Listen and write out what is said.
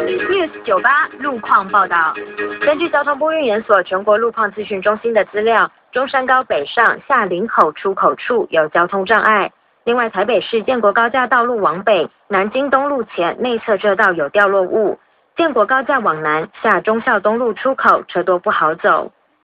News98路况报道，根据交通部运研所全国路况资讯中心的资料，中山高北上下林口出口处有交通障碍。另外，台北市建国高架道路往北，南京东路前内侧车道有掉落物；建国高架往南下忠孝东路出口车多不好走。